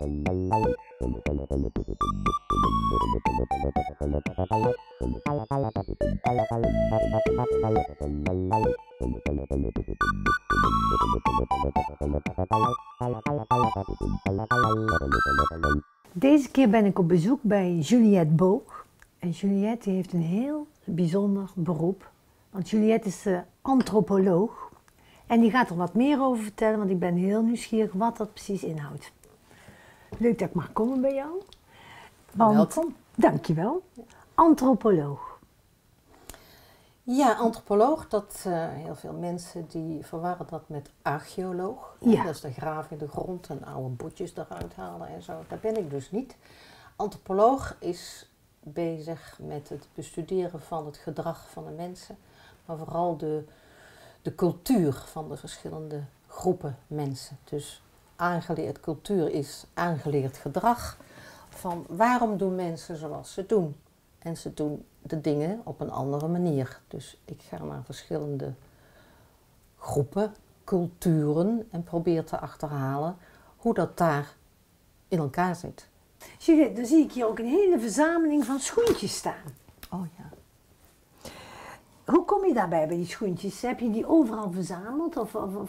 Deze keer ben ik op bezoek bij Juliette Boog. En Juliette heeft een heel bijzonder beroep. Want Juliette is antropoloog. En die gaat er wat meer over vertellen, want ik ben heel nieuwsgierig wat dat precies inhoudt. Leuk dat ik mag komen bij jou. Welkom. Dankjewel. Antropoloog. Ja, antropoloog, heel veel mensen die verwarren dat met archeoloog. Ja. Dat is de graven in de grond en oude boetjes eruit halen en zo. Dat ben ik dus niet. Antropoloog is bezig met het bestuderen van het gedrag van de mensen, maar vooral de cultuur van de verschillende groepen mensen. Dus aangeleerd cultuur is aangeleerd gedrag van waarom doen mensen zoals ze doen. En ze doen de dingen op een andere manier. Dus ik ga naar verschillende groepen, culturen en probeer te achterhalen hoe dat daar in elkaar zit. Juliette, dan zie ik hier ook een hele verzameling van schoentjes staan. Oh ja. Hoe kom je daarbij bij die schoentjes? Heb je die overal verzameld?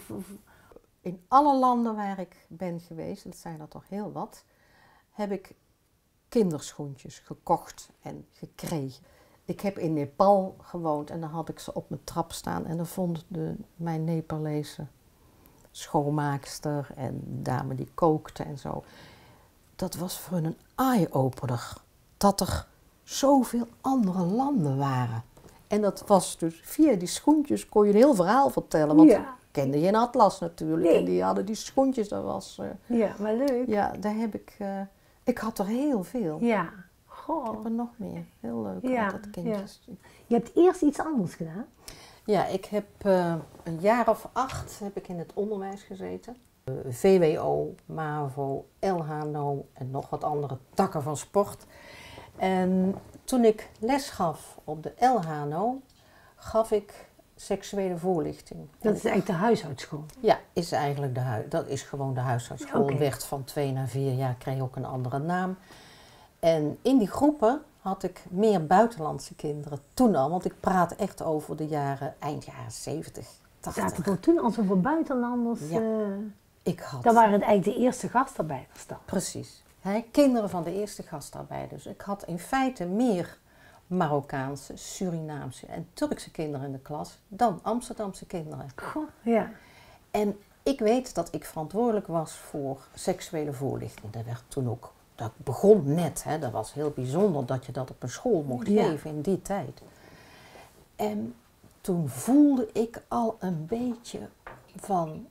In alle landen waar ik ben geweest, dat zijn er toch heel wat, heb ik kinderschoentjes gekocht en gekregen. Ik heb in Nepal gewoond en dan had ik ze op mijn trap staan en dan vond mijn Nepalese schoonmaakster en dame die kookte en zo. Dat was voor hun een eye-opener, dat er zoveel andere landen waren. En dat was dus, via die schoentjes kon je een heel verhaal vertellen, want Ja. kende je een atlas natuurlijk. Nee. En die hadden die schoentjes, dat was... Ja, maar leuk. ja, daar heb ik... ik had er heel veel. Ja. Ik Goh. heb er nog meer. Heel leuk, Ja, altijd kindjes. Je hebt eerst iets anders gedaan. Ja, ik heb een jaar of 8 heb ik in het onderwijs gezeten. VWO, MAVO, LHNO en nog wat andere takken van sport. En toen ik les gaf op de LHNO, gaf ik seksuele voorlichting. Dat is eigenlijk de huishoudschool. Ja, is eigenlijk dat is gewoon de huishoudschool. Oké. Werd van 2 naar 4 jaar, kreeg ook een andere naam. En in die groepen had ik meer buitenlandse kinderen toen al, want ik praat echt over de eind jaren 70, 80. Zaten er toen al zoveel buitenlanders? Ja. Ik had... Dat waren het eigenlijk de eerste gastarbeiders dan. Precies. Kinderen van de eerste gastarbeiders. Ik had in feite meer Marokkaanse, Surinaamse en Turkse kinderen in de klas dan Amsterdamse kinderen. Goh, ja. En ik weet dat ik verantwoordelijk was voor seksuele voorlichting. Dat begon net, hè. Dat was heel bijzonder dat je dat op een school mocht Ja. geven in die tijd. En toen voelde ik al een beetje van,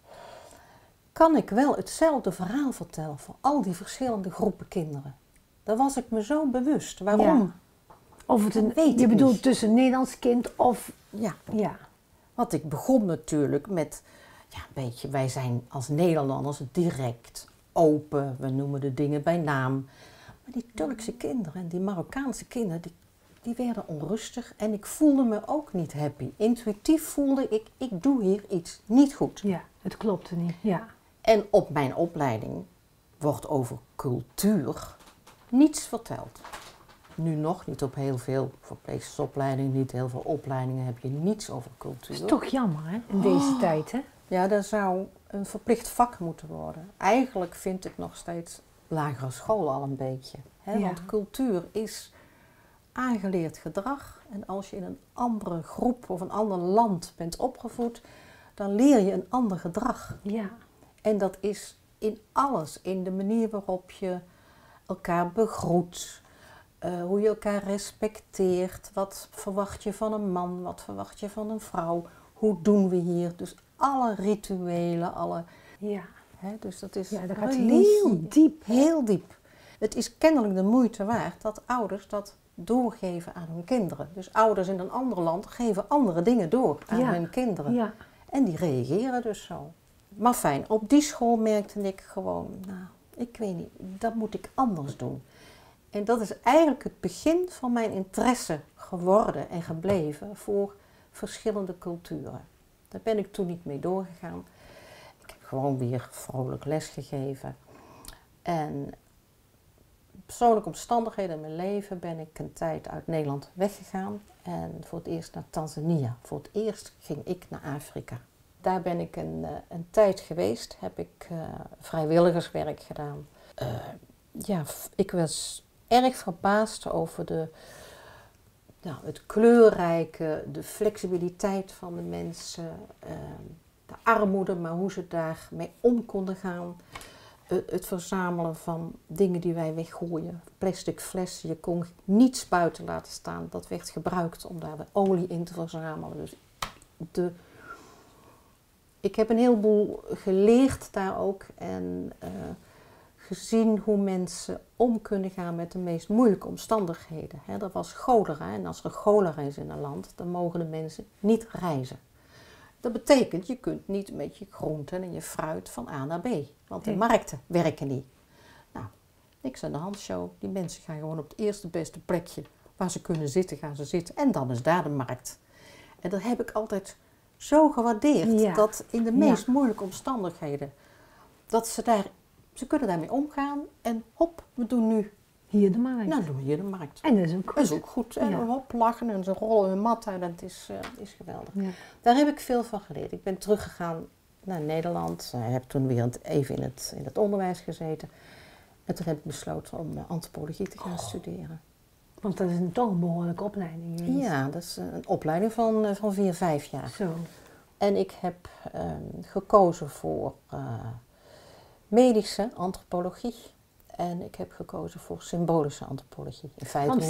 kan ik wel hetzelfde verhaal vertellen voor al die verschillende groepen kinderen? Daar was ik me zo bewust. Waarom? Ja. Of het Dat weet je ik bedoelt niet. tussen een Nederlands kind of... Ja. Ja. Want ik begon natuurlijk met, ja, een beetje, wij zijn als Nederlanders direct, open, we noemen de dingen bij naam. Maar die Turkse kinderen en die Marokkaanse kinderen, die werden onrustig en ik voelde me ook niet happy. Intuïtief voelde ik doe hier iets niet goed. Ja, het klopte niet. Ja. En op mijn opleiding wordt over cultuur niets verteld. Nu nog niet op heel veel verpleegstersopleidingen, niet heel veel opleidingen heb je niets over cultuur. Dat is toch jammer, hè? In deze tijd, hè? Ja, dat zou een verplicht vak moeten worden. Eigenlijk vind ik nog steeds lagere school al een beetje. Hè? Ja. Want cultuur is aangeleerd gedrag. En als je in een andere groep of een ander land bent opgevoed, dan leer je een ander gedrag. Ja. En dat is in alles. In de manier waarop je elkaar begroet. Hoe je elkaar respecteert. Wat verwacht je van een man? Wat verwacht je van een vrouw? Hoe doen we hier? Dus alle rituelen, Ja. dus dat is Ja, dat gaat religie. heel diep. Heel diep. Het is kennelijk de moeite waard dat ouders dat doorgeven aan hun kinderen. Dus ouders in een ander land geven andere dingen door aan Ja. hun kinderen. Ja. En die reageren dus zo. Maar fijn, op die school merkte ik gewoon, nou, ik weet niet, dat moet ik anders doen. En dat is eigenlijk het begin van mijn interesse geworden en gebleven voor verschillende culturen. Daar ben ik toen niet mee doorgegaan. Ik heb gewoon weer vrolijk lesgegeven. En persoonlijke omstandigheden in mijn leven ben ik een tijd uit Nederland weggegaan. En voor het eerst naar Tanzania. Voor het eerst ging ik naar Afrika. Daar ben ik een tijd geweest. Heb ik vrijwilligerswerk gedaan. Ik was erg verbaasd over het kleurrijke, de flexibiliteit van de mensen. De armoede, maar hoe ze daarmee om konden gaan. Het verzamelen van dingen die wij weggooien. Plastic flessen, je kon niets buiten laten staan. Dat werd gebruikt om daar de olie in te verzamelen. Dus ik heb een heleboel geleerd daar ook. En gezien hoe mensen om kunnen gaan met de meest moeilijke omstandigheden. Er was cholera en als er cholera is in een land, dan mogen de mensen niet reizen. Dat betekent, je kunt niet met je groenten en je fruit van A naar B. Want de markten werken niet. Nou, niks aan de hand, show. Die mensen gaan gewoon op het eerste beste plekje waar ze kunnen zitten, gaan ze zitten. En dan is daar de markt. En dat heb ik altijd zo gewaardeerd. Dat in de meest moeilijke omstandigheden, dat ze kunnen daarmee omgaan. En hop, we doen nu hier de markt. Nou, doen we hier de markt. En dat is ook goed. Dat is ook goed. En hop, lachen en ze rollen hun mat uit. En het is geweldig. Ja. Daar heb ik veel van geleerd. Ik ben teruggegaan naar Nederland. Ik heb toen weer even in het onderwijs gezeten. En toen heb ik besloten om antropologie te gaan studeren. Want dat is toch een behoorlijke opleiding. Ja, dat is een opleiding van 4-5 jaar. Zo. En ik heb gekozen voor medische antropologie. En ik heb gekozen voor symbolische antropologie. In feite want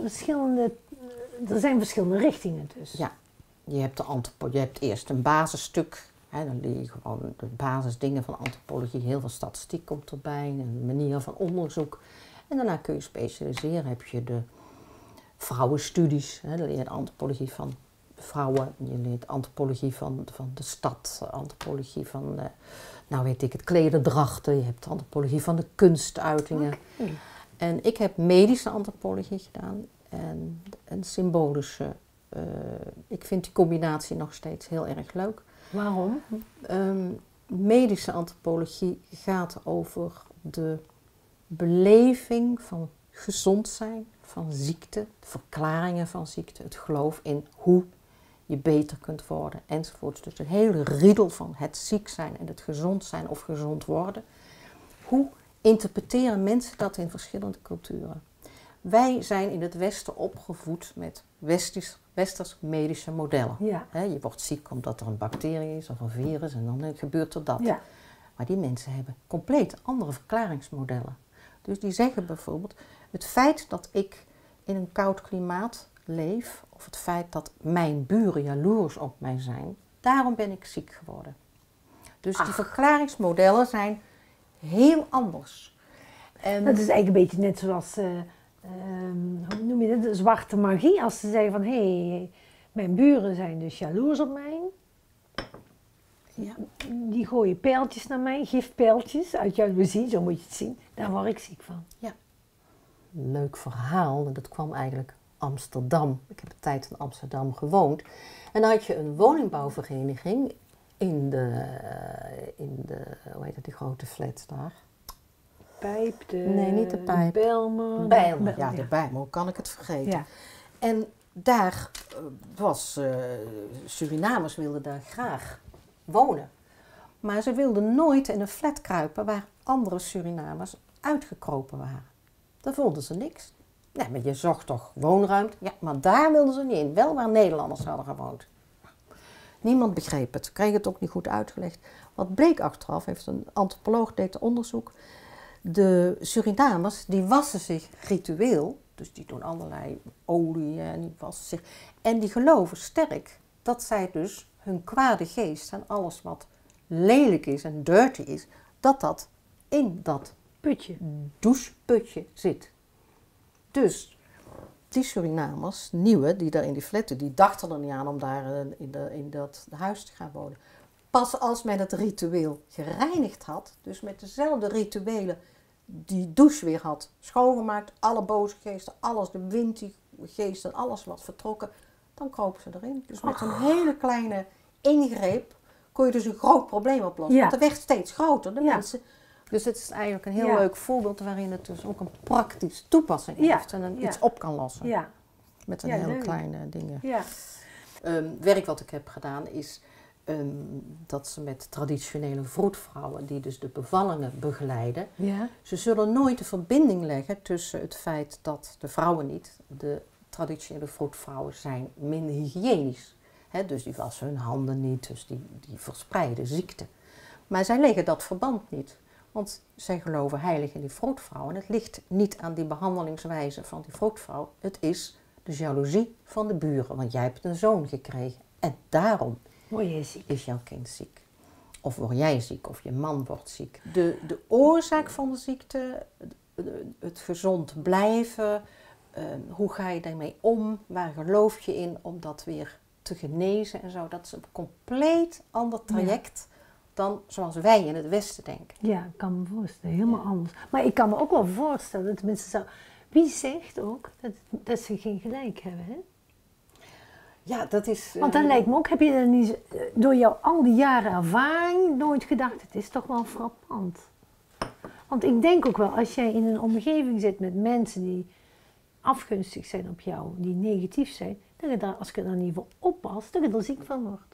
er zijn verschillende richtingen dus. Ja, je hebt eerst een basisstuk. Dan leer je gewoon de basisdingen van antropologie. Heel veel statistiek komt erbij, een manier van onderzoek. En daarna kun je specialiseren. Heb je de vrouwenstudies. Dan leer je de antropologie van vrouwen. Je leert antropologie van de stad. Antropologie van het klederdrachten. Je hebt de antropologie van de kunstuitingen. Okay. En ik heb medische antropologie gedaan. En een symbolische. Ik vind die combinatie nog steeds heel erg leuk. Waarom? Medische antropologie gaat over de beleving van gezond zijn, van ziekte, de verklaringen van ziekte, het geloof in hoe je beter kunt worden enzovoort. Dus een hele riedel van het ziek zijn en het gezond zijn of gezond worden. Hoe interpreteren mensen dat in verschillende culturen? Wij zijn in het Westen opgevoed met westers medische modellen. Ja. Je wordt ziek omdat er een bacterie is of een virus en dan gebeurt er dat. Ja. Maar die mensen hebben compleet andere verklaringsmodellen. Dus die zeggen bijvoorbeeld, het feit dat ik in een koud klimaat leef, of het feit dat mijn buren jaloers op mij zijn, daarom ben ik ziek geworden. Dus die verklaringsmodellen zijn heel anders. En dat is eigenlijk een beetje net zoals, hoe noem je dat, de zwarte magie. Als ze zeggen van, hé, mijn buren zijn dus jaloers op mij. Ja. Die gooien pijltjes naar mij, gifpijltjes uit jaloezie, zo moet je het zien. Daar word ik ziek van. Ja. Leuk verhaal, dat kwam eigenlijk Amsterdam. Ik heb een tijd in Amsterdam gewoond. En dan had je een woningbouwvereniging in de hoe heet dat, die grote flats daar? Pijp, nee, niet de Pijp. Bijlmer. Ja, de Bijlmer, hoe kan ik het vergeten? Ja. En daar Surinamers wilden daar graag wonen. Maar ze wilden nooit in een flat kruipen waar andere Surinamers uitgekropen waren. Daar vonden ze niks. Nee, maar je zocht toch woonruimte? Ja, maar daar wilden ze niet in. Wel waar Nederlanders hadden gewoond. Niemand begreep het. Kreeg het ook niet goed uitgelegd. Wat bleek achteraf, heeft een antropoloog deed onderzoek. De Surinamers, die wassen zich ritueel. Dus die doen allerlei olie en die wassen zich. En die geloven sterk dat zij dus hun kwade geest en alles wat lelijk is en dirty is, dat in dat doucheputje zit. Dus die Surinamers, nieuwe, die daar in die flatten, die dachten er niet aan om daar in dat huis te gaan wonen. Pas als men het ritueel gereinigd had, dus met dezelfde rituelen die douche weer had schoongemaakt, alle boze geesten, alles, de windgeesten, alles wat vertrokken, dan kropen ze erin. Dus met een hele kleine ingreep kon je dus een groot probleem oplossen. Ja. Want het werd steeds groter. De mensen Dus het is eigenlijk een heel leuk voorbeeld waarin het dus ook een praktische toepassing heeft en iets op kan lossen. Ja. Met een heel kleine dingen. Ja. Werk wat ik heb gedaan is dat ze met traditionele vroedvrouwen, die dus de bevallingen begeleiden, ze zullen nooit de verbinding leggen tussen het feit dat de vrouwen niet, de traditionele vroedvrouwen zijn minder hygiënisch. Dus die wassen hun handen niet, dus die verspreiden ziekte. Maar zij leggen dat verband niet. Want zij geloven heilig in die vroedvrouw. En het ligt niet aan die behandelingswijze van die vroedvrouw. Het is de jaloezie van de buren. Want jij hebt een zoon gekregen. En daarom is jouw kind ziek. Of word jij ziek, of je man wordt ziek. De oorzaak van de ziekte, het gezond blijven, hoe ga je daarmee om? Waar geloof je in om dat weer te genezen en zo? Dat is een compleet ander traject dan zoals wij in het Westen denken. Ja, ik kan me voorstellen, helemaal anders. Maar ik kan me ook wel voorstellen dat mensen zo. Wie zegt ook dat ze geen gelijk hebben, hè? Ja, dat is... Want dat lijkt me ook, heb je dan niet door jouw al die jaren ervaring nooit gedacht, het is toch wel frappant. Want ik denk ook wel, als jij in een omgeving zit met mensen die afgunstig zijn op jou, die negatief zijn, dat je daar, als je er niet voor oppast, dat je er ziek van wordt.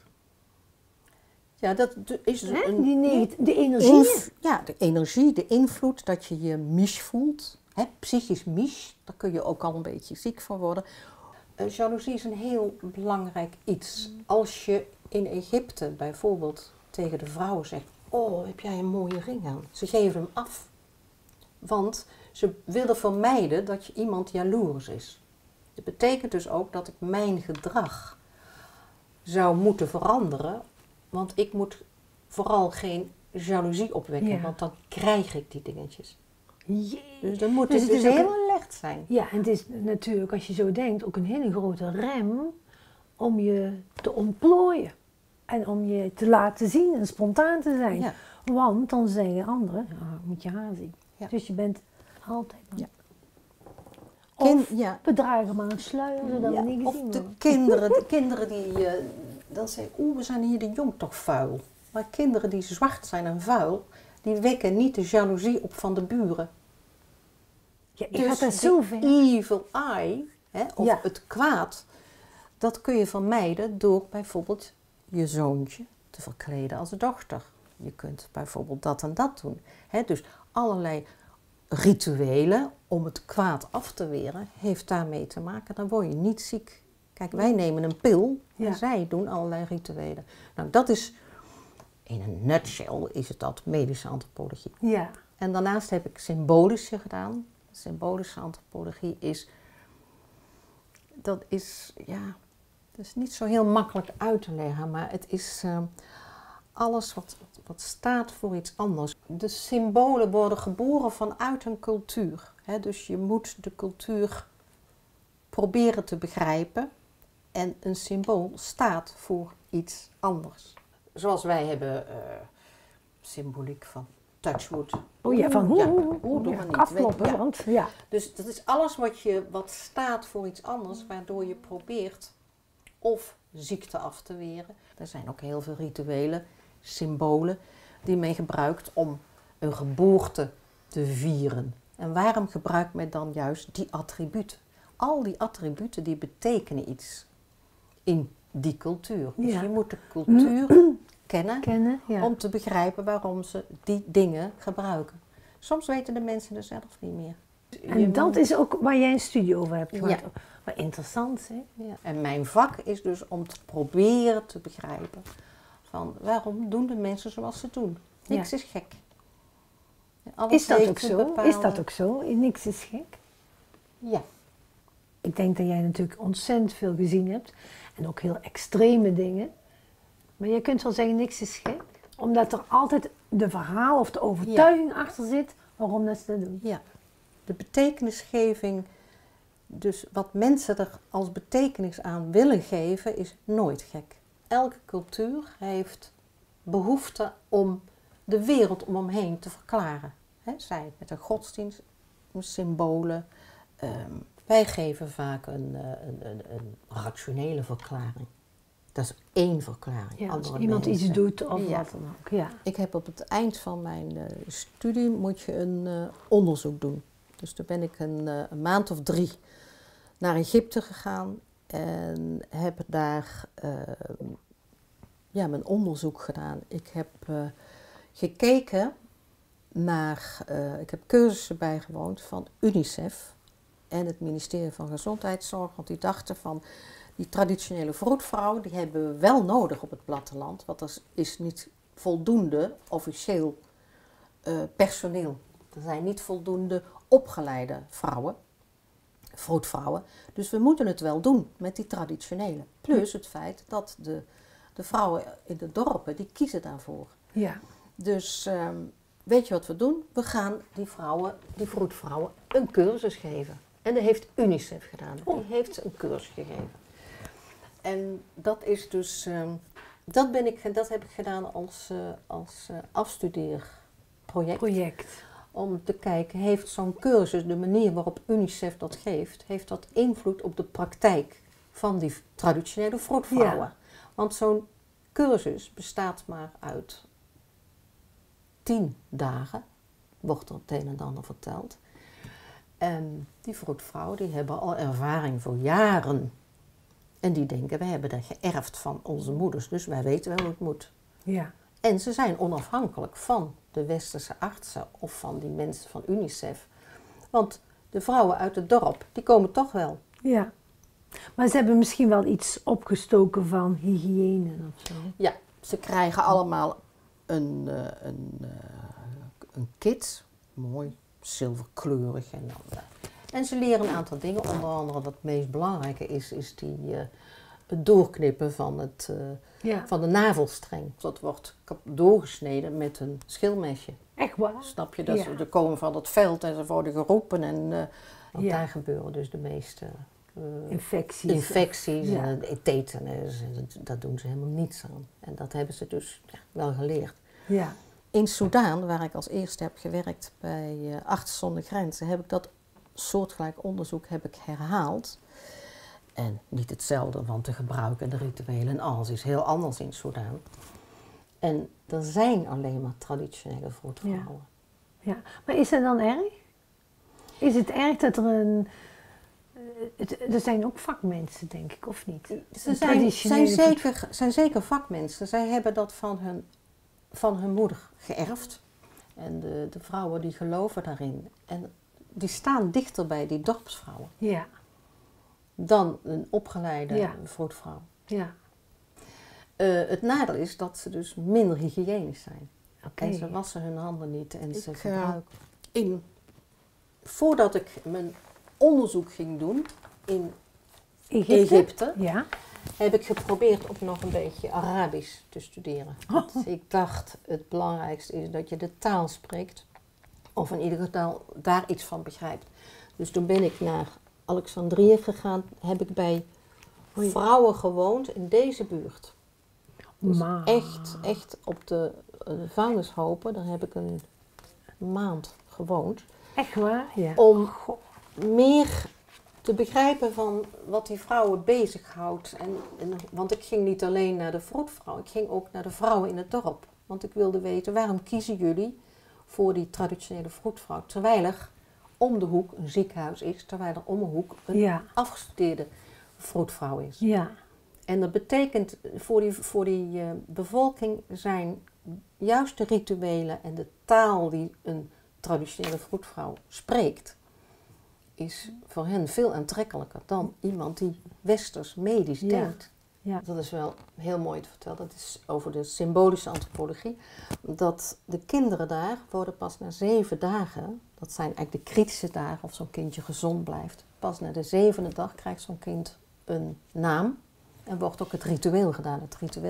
Ja, dat is de energie. De energie, de invloed, dat je je mis voelt. Psychisch mis, daar kun je ook al een beetje ziek van worden. Jaloezie is een heel belangrijk iets. Als je in Egypte bijvoorbeeld tegen de vrouwen zegt, oh, heb jij een mooie ring aan? Ze geven hem af. Want ze willen vermijden dat je iemand jaloers is. Dat betekent dus ook dat ik mijn gedrag zou moeten veranderen. Want ik moet vooral geen jaloezie opwekken, want dan krijg ik die dingetjes. Dus dan moet het dus heel licht zijn. Ja, en het is natuurlijk, als je zo denkt, ook een hele grote rem om je te ontplooien. En om je te laten zien en spontaan te zijn. Ja. Want dan zeggen anderen, moet je haar zien. Ja. Dus je bent altijd... Of bedragen maar een sluier, zodat we niet gezien worden. Of de kinderen die... dan zeggen, we zijn hier de jong toch vuil. Maar kinderen die zwart zijn en vuil, die wekken niet de jaloezie op van de buren. Ja, ik had dat zo ver. Evil eye, of het kwaad, dat kun je vermijden door bijvoorbeeld je zoontje te verkleden als dochter. Je kunt bijvoorbeeld dat en dat doen. Dus allerlei rituelen om het kwaad af te weren, heeft daarmee te maken. Dan word je niet ziek. Kijk, wij nemen een pil en zij doen allerlei rituelen. Nou, dat is, in een nutshell is het dat, medische antropologie. Ja. En daarnaast heb ik symbolische gedaan. Symbolische antropologie dat is niet zo heel makkelijk uit te leggen, maar het is alles wat staat voor iets anders. De symbolen worden geboren vanuit een cultuur. Dus je moet de cultuur proberen te begrijpen. En een symbool staat voor iets anders. Zoals wij hebben symboliek van touchwood. Oh ja, van hoe doen we niet. Afkloppen, want Dus dat is alles wat staat voor iets anders, waardoor je probeert of ziekte af te weren. Er zijn ook heel veel rituelen, symbolen, die men gebruikt om een geboorte te vieren. En waarom gebruikt men dan juist die attributen? Al die attributen die betekenen iets in die cultuur. Dus je moet de cultuur kennen om te begrijpen waarom ze die dingen gebruiken. Soms weten de mensen er zelf niet meer. En dat is ook waar jij een studie over hebt gemaakt. Maar interessant, hè? Ja. En mijn vak is dus om te proberen te begrijpen van waarom doen de mensen zoals ze doen. Niks is gek. Is dat ook zo? Bepaalde... Is dat ook zo? Niks is gek? Ja. Ik denk dat jij natuurlijk ontzettend veel gezien hebt. En ook heel extreme dingen. Maar je kunt wel zeggen, niks is gek. Omdat er altijd de verhaal of de overtuiging achter zit waarom dat ze dat doen. Ja. De betekenisgeving, dus wat mensen er als betekenis aan willen geven, is nooit gek. Elke cultuur heeft behoefte om de wereld om hem heen te verklaren. Zij met een godsdienst, symbolen. Wij geven vaak een rationele verklaring. Dat is één verklaring. Ja, als Andere iemand iets mensen. doet of Ja. wat dan ook. Ja. Ik heb op het eind van mijn studie moet je een onderzoek doen. Dus toen ben ik een maand of 3 naar Egypte gegaan en heb daar mijn onderzoek gedaan. Ik heb gekeken naar, ik heb cursussen bijgewoond van UNICEF en het ministerie van Gezondheidszorg. Want die dachten van, die traditionele vroedvrouwen, die hebben we wel nodig op het platteland. Want er is niet voldoende officieel personeel. Er zijn niet voldoende opgeleide vrouwen, vroedvrouwen. Dus we moeten het wel doen met die traditionele. Plus het feit dat de vrouwen in de dorpen, die kiezen daarvoor. Ja. Dus weet je wat we doen? We gaan die vroedvrouwen, een cursus geven. En dat heeft UNICEF gedaan. Die heeft ze een cursus gegeven. En dat is dus, dat heb ik gedaan als afstudeerproject. Om te kijken, heeft zo'n cursus, de manier waarop UNICEF dat geeft, heeft dat invloed op de praktijk van die traditionele vroedvrouwen? Ja. Want zo'n cursus bestaat maar uit 10 dagen, wordt er het een en ander verteld. En die vroedvrouwen die hebben al ervaring voor jaren. En die denken, wij hebben dat geërfd van onze moeders, dus wij weten wel hoe het moet. Ja. En ze zijn onafhankelijk van de westerse artsen of van die mensen van UNICEF. Want de vrouwen uit het dorp, die komen toch wel. Ja. Maar ze hebben misschien wel iets opgestoken van hygiëne of zo. Ja, ze krijgen allemaal een kit, mooi zilverkleurig. En ze leren een aantal dingen, onder andere wat het meest belangrijke is het doorknippen van de navelstreng. Dat wordt doorgesneden met een schilmesje. Echt waar? Snap je? Dat ze komen van het veld en ze worden geroepen. Want daar gebeuren dus de meeste infecties en tetanus. Dat doen ze helemaal niets aan. En dat hebben ze dus wel geleerd. Ja. In Soudaan, waar ik als eerste heb gewerkt bij Artsen zonder Grenzen, heb ik dat soortgelijk onderzoek herhaald. En niet hetzelfde, want de gebruiken, de rituelen en alles is heel anders in Soudaan. En er zijn alleen maar traditionele vroedvrouwen. Ja, maar is dat dan erg? Is het erg dat er er zijn ook vakmensen, denk ik, of niet? Ze zijn zeker vakmensen. Zij hebben dat van hun moeder geërfd. En de vrouwen die geloven daarin. En die staan dichter bij die dorpsvrouwen. Ja. Dan een opgeleide vroedvrouw. Ja. Het nadeel is dat ze dus minder hygiënisch zijn. Okay. En ze wassen hun handen niet en ze gebruiken. Voordat ik mijn onderzoek ging doen in Egypte heb ik geprobeerd ook nog een beetje Arabisch te studeren. Want ik dacht, het belangrijkste is dat je de taal spreekt. Of in ieder geval daar iets van begrijpt. Dus toen ben ik naar Alexandrië gegaan, heb ik bij vrouwen gewoond in deze buurt. Dus echt op de vuilnishopen, daar heb ik een maand gewoond. Echt waar? Ja. Om meer te begrijpen van wat die vrouwen bezighoudt. Want ik ging niet alleen naar de vroedvrouw, ik ging ook naar de vrouwen in het dorp. Want ik wilde weten, waarom kiezen jullie voor die traditionele vroedvrouw? Terwijl er om de hoek een ziekenhuis is, terwijl er om de hoek een afgestudeerde vroedvrouw is. Ja. En dat betekent, voor die bevolking zijn juist de rituelen en de taal die een traditionele vroedvrouw spreekt, is voor hen veel aantrekkelijker dan iemand die westers medisch denkt. Ja. Dat is wel heel mooi te vertellen. Dat is over de symbolische antropologie. Dat de kinderen daar worden pas na 7 dagen, dat zijn eigenlijk de kritische dagen of zo'n kindje gezond blijft. Pas na de 7e dag krijgt zo'n kind een naam en wordt ook het ritueel gedaan.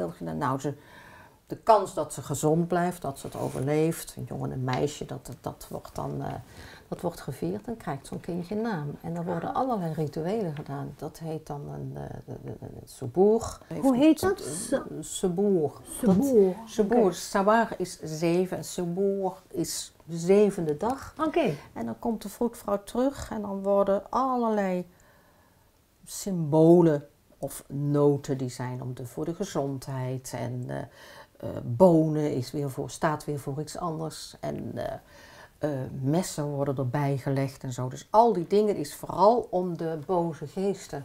De kans dat ze gezond blijft, dat ze het overleeft, een jongen en een meisje, dat wordt gevierd, dan krijgt zo'n kindje een naam. En er worden allerlei rituelen gedaan. Dat heet dan een seboer. Hoe heet dat? Seboer. Seboer. Sawar is 7 en seboer is de 7e dag. Oké. En dan komt de vroedvrouw terug en dan worden allerlei symbolen Of noten die zijn voor de gezondheid. En bonen staat weer voor iets anders. En messen worden erbij gelegd en zo. Dus al die dingen is vooral om de boze geesten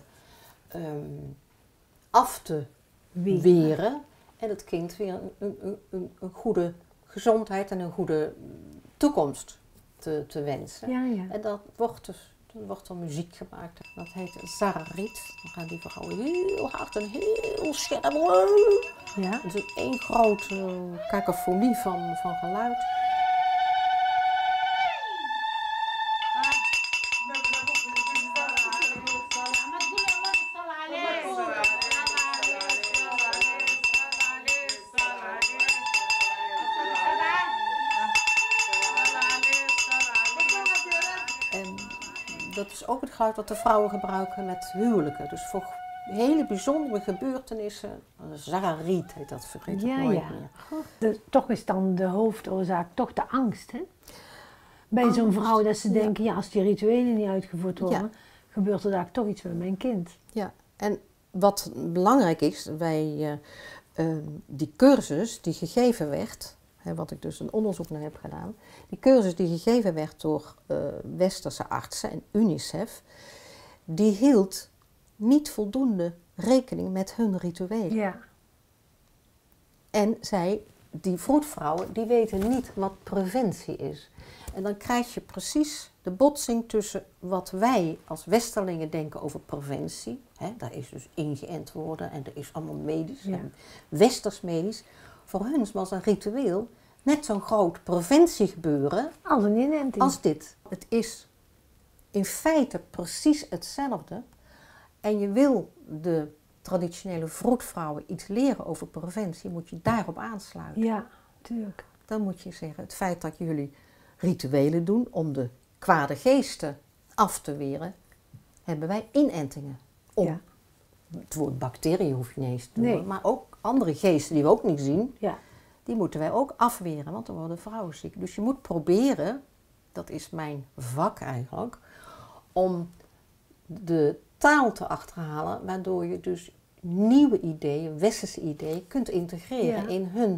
af te weren. En het kind weer een goede gezondheid en een goede toekomst te wensen. Ja, ja. En dat wordt er muziek gemaakt. Dat heet Zarariet. Dan gaan die vrouwen heel hard en heel scherp. Ja. Het is één grote cacophonie van geluid. En dat is ook het geluid dat de vrouwen gebruiken met huwelijken. Dus voor hele bijzondere gebeurtenissen, Zarariet heet dat, vergeet ik nooit meer. Toch is dan de hoofdoorzaak toch de angst, hè? Bij zo'n vrouw dat ze denken, ja, als die rituelen niet uitgevoerd worden, gebeurt er daar toch iets met mijn kind. Ja, en wat belangrijk is, die cursus die gegeven werd, wat ik dus een onderzoek naar heb gedaan, die cursus die gegeven werd door westerse artsen en UNICEF, die hield niet voldoende rekening met hun rituelen. Ja. En die vroedvrouwen, die weten niet wat preventie is. En dan krijg je precies de botsing tussen wat wij als westerlingen denken over preventie. Daar is dus ingeënt worden en dat is allemaal medisch en westers medisch. Voor hun was een ritueel net zo'n groot preventiegebeuren als een inenting. Als dit. Het is in feite precies hetzelfde. En je wil de traditionele vroedvrouwen iets leren over preventie, moet je daarop aansluiten. Ja, tuurlijk. Dan moet je zeggen, het feit dat jullie rituelen doen om de kwade geesten af te weren, hebben wij inentingen. Het woord bacteriën hoef je niet eens te doen, maar ook andere geesten die we ook niet zien, die moeten wij ook afweren, want dan worden vrouwen ziek. Dus je moet proberen, dat is mijn vak eigenlijk, om de taal te achterhalen, waardoor je dus nieuwe ideeën, westerse ideeën kunt integreren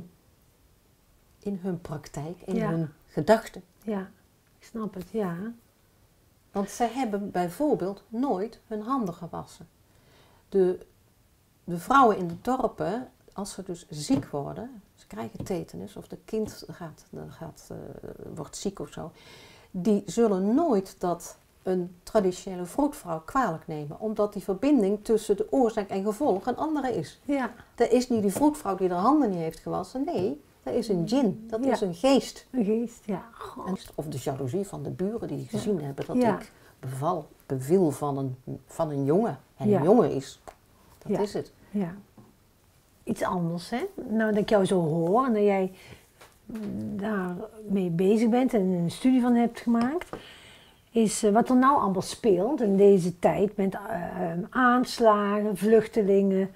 in hun praktijk, in hun gedachten. Ja, ik snap het, ja. Want zij hebben bijvoorbeeld nooit hun handen gewassen. De vrouwen in de dorpen, als ze dus ziek worden, ze krijgen tetanus of de kind wordt ziek of zo, die zullen nooit dat een traditionele vroedvrouw kwalijk nemen, omdat die verbinding tussen de oorzaak en gevolg een andere is. Ja. Dat is niet die vroedvrouw die haar handen niet heeft gewassen, nee, dat is een djinn, dat is een geest. Een geest, ja. Of de jaloezie van de buren die gezien hebben dat ik beviel van een jongen. En een jongen is, dat is het. Ja. Iets anders, hè? Nou, dat ik jou zo hoor en dat jij daarmee bezig bent en een studie van hebt gemaakt, is wat er nou allemaal speelt in deze tijd met aanslagen, vluchtelingen.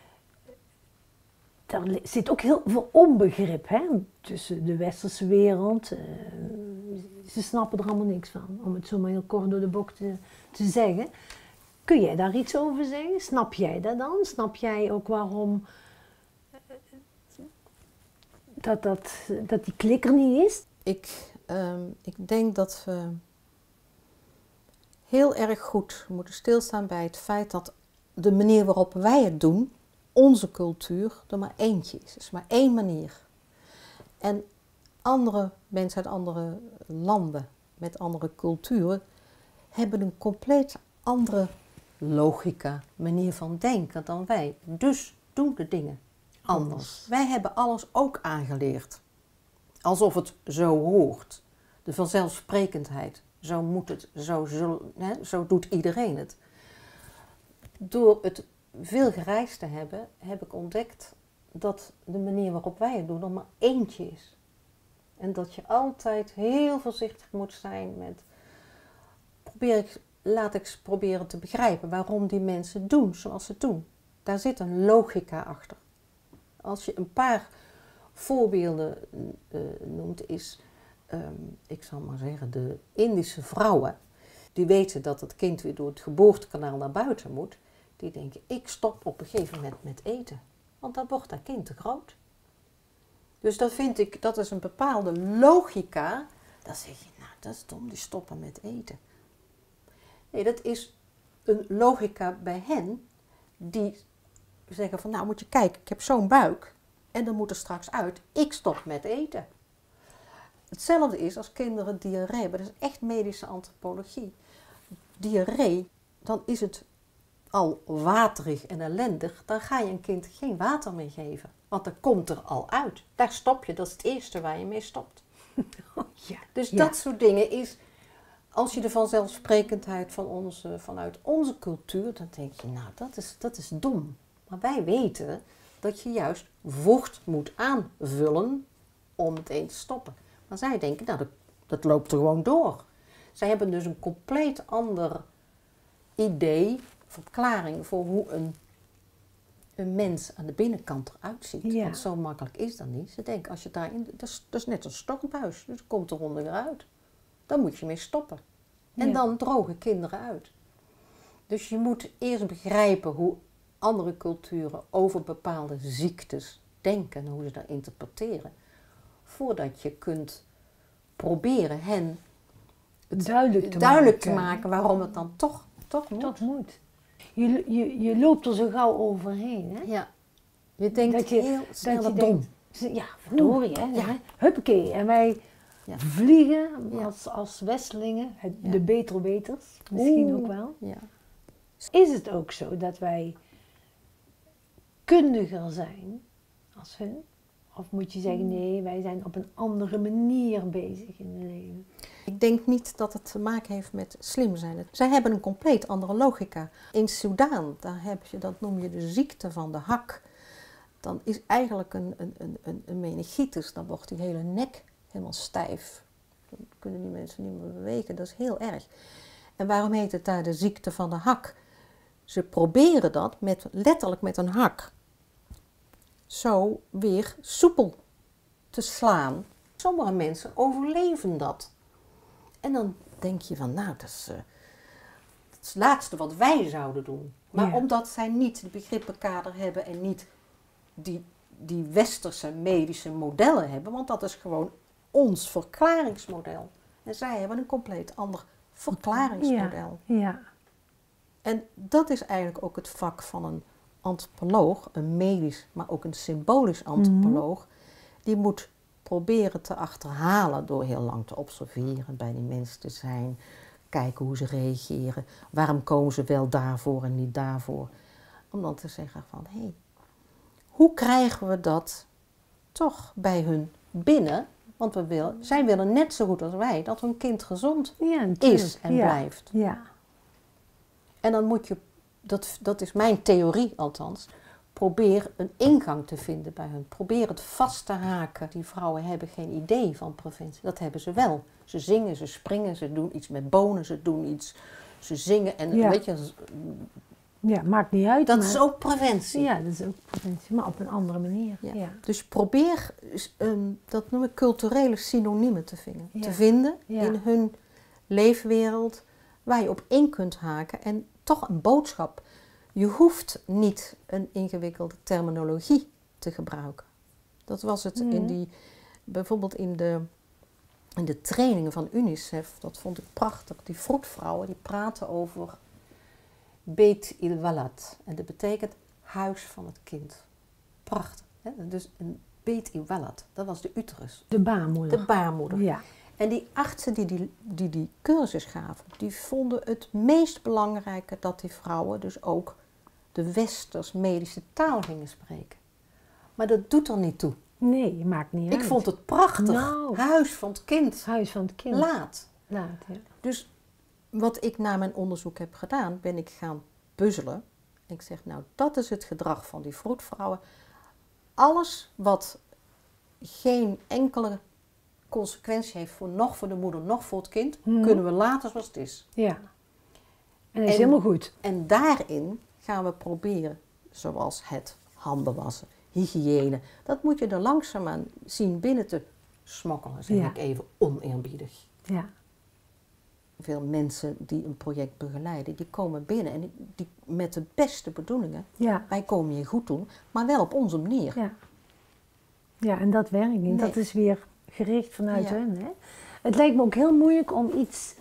Daar zit ook heel veel onbegrip, hè, tussen de westerse wereld. Ze snappen er allemaal niks van, om het zo maar heel kort door de bocht te zeggen. Kun jij daar iets over zeggen? Snap jij dat dan? Snap jij ook waarom dat die klik er niet is? Ik denk dat we heel erg goed moeten stilstaan bij het feit dat de manier waarop wij het doen, onze cultuur, er maar eentje is. Er is maar één manier. En andere mensen uit andere landen, met andere culturen, hebben een compleet andere logica, manier van denken dan wij. Dus doen de dingen anders. Wij hebben alles ook aangeleerd. Alsof het zo hoort. De vanzelfsprekendheid. Zo moet het, zo doet iedereen het. Door het veel gereisd te hebben, heb ik ontdekt dat de manier waarop wij het doen er maar eentje is. En dat je altijd heel voorzichtig moet zijn met... Laat ik eens proberen te begrijpen waarom die mensen doen zoals ze doen. Daar zit een logica achter. Als je een paar voorbeelden noemt, is... ik zal maar zeggen, de Indische vrouwen, die weten dat het kind weer door het geboortekanaal naar buiten moet, die denken, ik stop op een gegeven moment met eten. Want dan wordt dat kind te groot. Dus dat vind ik, dat is een bepaalde logica. Dan zeg je, nou dat is dom, die stoppen met eten. Nee, dat is een logica bij hen die zeggen van, nou moet je kijken, ik heb zo'n buik en dan moet er straks uit, ik stop met eten. Hetzelfde is als kinderen diarree hebben, dat is echt medische antropologie. Diarree, dan is het al waterig en ellendig, dan ga je een kind geen water meer geven. Want dan komt er al uit. Daar stop je, dat is het eerste waar je mee stopt. Ja. Dus dat soort dingen is, als je de vanzelfsprekendheid vanuit onze cultuur, dan denk je, nou dat is dom. Maar wij weten dat je juist vocht moet aanvullen om meteen te stoppen. Maar zij denken, nou dat loopt er gewoon door. Zij hebben dus een compleet ander idee, verklaring voor hoe een mens aan de binnenkant eruit ziet. Ja. Want zo makkelijk is dat niet. Ze denken, als je daarin, dat is net een stormbuis, dus het komt eronder weer uit. Dan moet je mee stoppen. En Ja. dan drogen kinderen uit. Dus je moet eerst begrijpen hoe andere culturen over bepaalde ziektes denken en hoe ze dat interpreteren. Voordat je kunt proberen hen duidelijk te maken waarom het dan toch moet. Toch moet. Je loopt er zo gauw overheen, hè? Ja. Je denkt Dat je- heel snel dat je dom. denkt, ja, verdorie, hè? Ja. Huppakee. En wij Ja. vliegen Ja. als Westelingen, Ja. de beter-weters, misschien Oeh. ook wel. Ja. Is het ook zo dat wij kundiger zijn als hun? Of moet je zeggen, nee, wij zijn op een andere manier bezig in het leven? Ik denk niet dat het te maken heeft met slim zijn. Zij hebben een compleet andere logica. In Soedan, daar heb je, dat noem je de ziekte van de hak. Dan is eigenlijk een meningitis, dan wordt die hele nek helemaal stijf. Dan kunnen die mensen niet meer bewegen, dat is heel erg. En waarom heet het daar de ziekte van de hak? Ze proberen dat letterlijk met een hak zo weer soepel te slaan. Sommige mensen overleven dat. En dan denk je van, nou, dat is het laatste wat wij zouden doen. Maar Ja. omdat zij niet de begrippenkader hebben en niet die westerse medische modellen hebben, want dat is gewoon ons verklaringsmodel. En zij hebben een compleet ander verklaringsmodel. Ja. En dat is eigenlijk ook het vak van een antropoloog, een medisch, maar ook een symbolisch antropoloog. Die moet proberen te achterhalen door heel lang te observeren, bij die mensen te zijn, kijken hoe ze reageren, waarom komen ze wel daarvoor en niet daarvoor. Om dan te zeggen van, hé, hoe krijgen we dat toch bij hun binnen? Want zij willen net zo goed als wij dat hun kind gezond Ja, natuurlijk. is en Ja. blijft. Ja. En dan moet je, dat is mijn theorie althans, probeer een ingang te vinden bij hun. Probeer het vast te haken. Die vrouwen hebben geen idee van preventie. Dat hebben ze wel. Ze zingen, ze springen, ze doen iets met bonen, ze zingen. En Ja. weet je, Ja, maakt niet uit. dat maar- is ook preventie. Ja, dat is ook preventie, maar op een andere manier. Ja. Ja. Dus probeer, dat noem ik culturele synoniemen te vinden. Ja. Te vinden Ja. in hun leefwereld waar je op in kunt haken en toch een boodschap. Je hoeft niet een ingewikkelde terminologie te gebruiken. Dat was het bijvoorbeeld in de trainingen van UNICEF, dat vond ik prachtig. Die vroedvrouwen die praten over Beit il-Walad. En dat betekent huis van het kind. Prachtig. Hè? Dus een Beit il-Walad, dat was de uterus. De baarmoeder. De baarmoeder. Ja. En die artsen die cursus gaven, die vonden het meest belangrijke dat die vrouwen dus ook de westers medische taal gingen spreken. Maar dat doet er niet toe. Nee, maakt niet uit. Ik vond het prachtig. Nou. Huis van het kind. Het huis van het kind. Laat. Laat, ja. Dus wat ik na mijn onderzoek heb gedaan, ben ik gaan puzzelen. Ik zeg, nou, dat is het gedrag van die vroedvrouwen. Alles wat geen enkele consequentie heeft nog voor de moeder, nog voor het kind, kunnen we laten zoals het is. Ja. En dat is helemaal goed. En daarin gaan we proberen, zoals het handen wassen, hygiëne, dat moet je er langzaamaan zien binnen te smokkelen, zeg Ja. ik even oneerbiedig. Ja. veel mensen die een project begeleiden, die komen binnen en die met de beste bedoelingen. Ja. Wij komen je goed doen, maar wel op onze manier. Ja. Ja, en dat werkt niet. Nee. Dat is weer gericht vanuit hun. Hè? Het lijkt me ook heel moeilijk om iets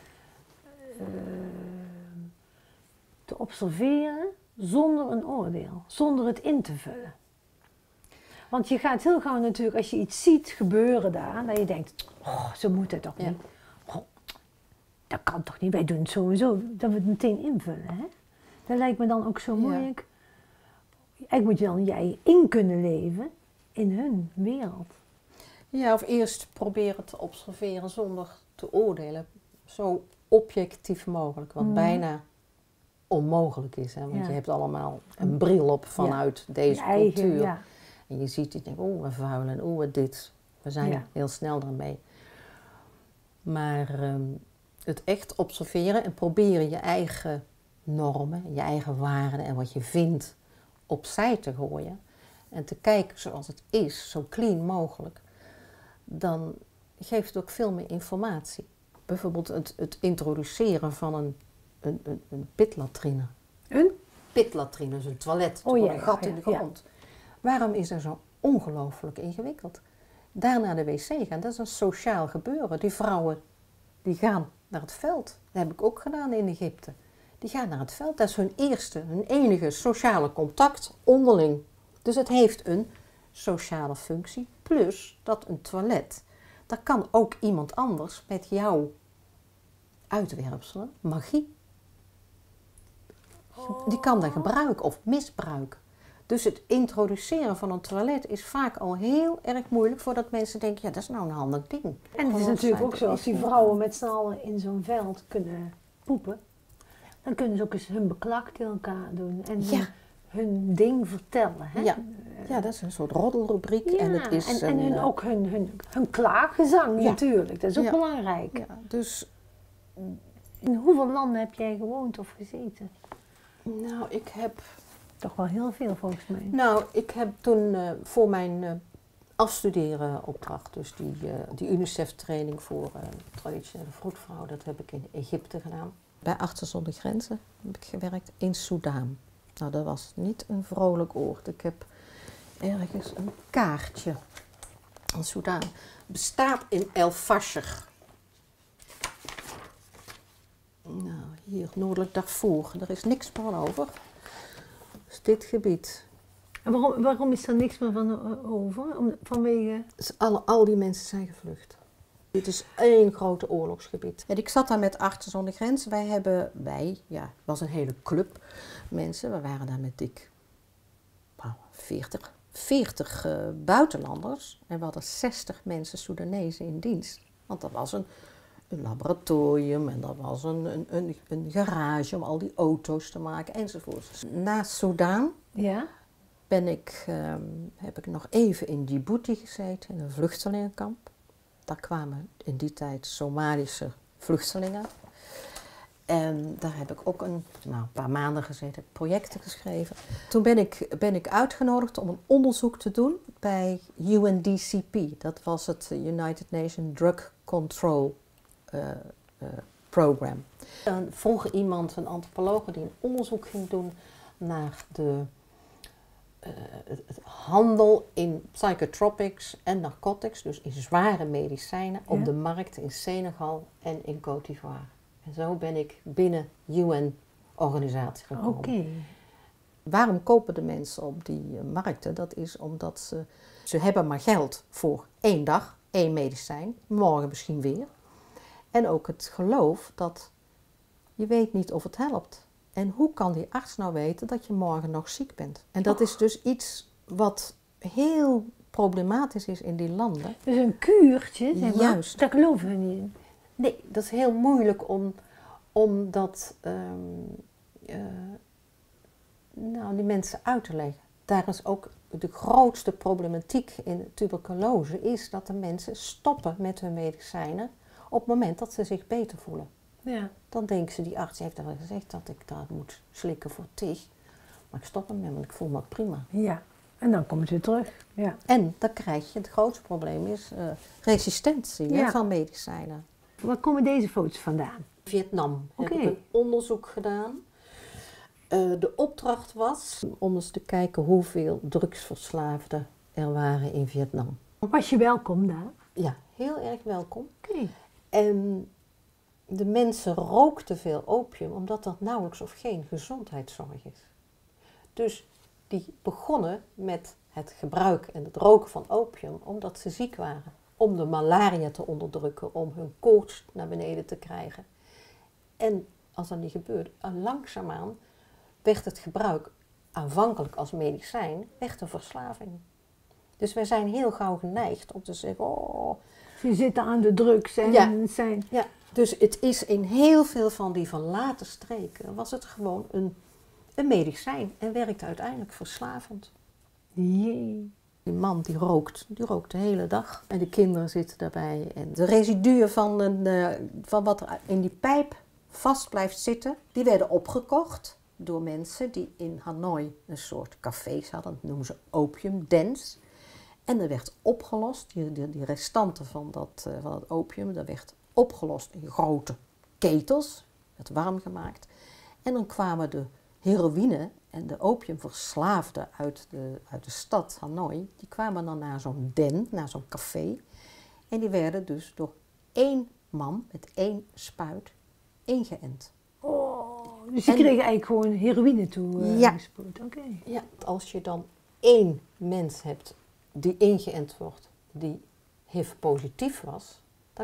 te observeren zonder een oordeel, zonder het in te vullen. Want je gaat heel gauw natuurlijk, als je iets ziet gebeuren daar, dat je denkt, oh, zo moet het toch niet. Oh, dat kan toch niet, wij doen het zo en zo. Dat we het meteen invullen. Hè? Dat lijkt me dan ook zo moeilijk. Eigenlijk moet je dan jij in kunnen leven in hun wereld. Ja, of eerst proberen te observeren zonder te oordelen. Zo objectief mogelijk, wat bijna onmogelijk is. Hè? Want je hebt allemaal een bril op vanuit deze cultuur. Ja. En je ziet, je denkt, we vuilen, we dit. We zijn heel snel daarmee. Maar het echt observeren en proberen je eigen normen, je eigen waarden en wat je vindt opzij te gooien. En te kijken zoals het is, zo clean mogelijk. Dan geeft het ook veel meer informatie. Bijvoorbeeld het introduceren van een pitlatrine. Een? Pitlatrine, dus een toilet, een gat in de grond. Ja. Waarom is dat zo ongelooflijk ingewikkeld? Daarna de wc gaan, dat is een sociaal gebeuren. Die vrouwen die gaan naar het veld. Dat heb ik ook gedaan in Egypte. Die gaan naar het veld, dat is hun eerste, hun enige sociale contact onderling. Dus het heeft een sociale functie, plus dat een toilet, dat kan ook iemand anders met jouw uitwerpselen, magie. Die kan dat gebruiken of misbruiken. Dus het introduceren van een toilet is vaak al heel erg moeilijk voordat mensen denken, ja, dat is nou een handig ding. En het is natuurlijk ook zo, als die vrouwen met z'n allen in zo'n veld kunnen poepen, dan kunnen ze ook eens hun beklag tegen elkaar doen en hun ding vertellen. Hè? Ja, dat is een soort roddelrubriek. Ja, en het is ook hun klaaggezang natuurlijk, dat is ook belangrijk. Ja, dus in hoeveel landen heb jij gewoond of gezeten? Nou, ik heb toch wel heel veel volgens mij. Nou, ik heb toen voor mijn afstuderen opdracht, dus die UNICEF-training voor traditionele vroedvrouw, dat heb ik in Egypte gedaan. Bij Artsen zonder Grenzen heb ik gewerkt in Soudaan. Nou, dat was niet een vrolijk oord. Ik heb ergens een kaartje van Soudaan. Bestaat in El Fasher. Nou, hier, noordelijk Darfur. Er is niks van over. Dus dit gebied. En waarom is er niks meer van over? Vanwege... Dus al die mensen zijn gevlucht. Dit is één grote oorlogsgebied. En ik zat daar met Artsen zonder Grenzen. Het was een hele club mensen. We waren daar met dik 40 buitenlanders. En we hadden 60 mensen Soedanezen in dienst. Want dat was een laboratorium en dat was een garage om al die auto's te maken enzovoort. Na Soudaan heb ik nog even in Djibouti gezeten, in een vluchtelingenkamp. Daar kwamen in die tijd Somalische vluchtelingen. En daar heb ik ook een paar maanden gezeten, projecten geschreven. Toen ben ik uitgenodigd om een onderzoek te doen bij UNDCP. Dat was het United Nations Drug Control Program. Dan vroeg iemand, een antropoloog, die een onderzoek ging doen naar het handel in psychotropics en narcotics, dus in zware medicijnen, op de markt in Senegal en in Côte d'Ivoire. En zo ben ik binnen UN-organisatie gekomen. Oké. Waarom kopen de mensen op die markten? Dat is omdat ze hebben maar geld voor 1 dag, 1 medicijn, morgen misschien weer. En ook het geloof dat je weet niet of het helpt. En hoe kan die arts nou weten dat je morgen nog ziek bent? En dat is dus iets wat heel problematisch is in die landen. Dus een kuurtje, zeg maar, juist. daar geloven we niet in. Nee, dat is heel moeilijk om dat die mensen uit te leggen. Daar is ook de grootste problematiek in tuberculose is dat de mensen stoppen met hun medicijnen op het moment dat ze zich beter voelen. Ja. Dan denken ze, die arts heeft al gezegd dat ik dat moet slikken voor tig. Maar ik stop ermee, want ik voel me prima. Ja, en dan komt het weer terug. Ja. En dan krijg je, het grootste probleem is resistentie van medicijnen. Waar komen deze foto's vandaan? Vietnam heb Oké. ik een onderzoek gedaan. De opdracht was om eens te kijken hoeveel drugsverslaafden er waren in Vietnam. Was je welkom daar? Ja, heel erg welkom. Oké. En de mensen rookten veel opium omdat er nauwelijks of geen gezondheidszorg is. Dus die begonnen met het gebruik en het roken van opium omdat ze ziek waren. Om de malaria te onderdrukken, om hun koorts naar beneden te krijgen. En als dat niet gebeurde, langzaamaan werd het gebruik aanvankelijk als medicijn echt een verslaving. Dus wij zijn heel gauw geneigd om te zeggen, oh. Ze zitten aan de drugs en Ja. zijn... Ja, dus het is in heel veel van die verlaten streken was het gewoon een medicijn en werkt uiteindelijk verslavend. Jee. Die man die rookt de hele dag en de kinderen zitten daarbij. En de residuen van wat er in die pijp vast blijft zitten, die werden opgekocht door mensen die in Hanoi een soort cafés hadden, dat noemen ze opiumdens. En er werd opgelost, die restanten van dat opium, dat werd opgelost in grote ketels, werd warm gemaakt. En dan kwamen de heroïne en de opiumverslaafden uit de stad Hanoi, die kwamen dan naar zo'n den, naar zo'n café. En die werden dus door 1 man met 1 spuit ingeënt. Oh, dus die kregen eigenlijk gewoon heroïne toe Ja. gespoord. Oké. Ja, als je dan 1 mens hebt die ingeënt wordt, die HIV-positief was,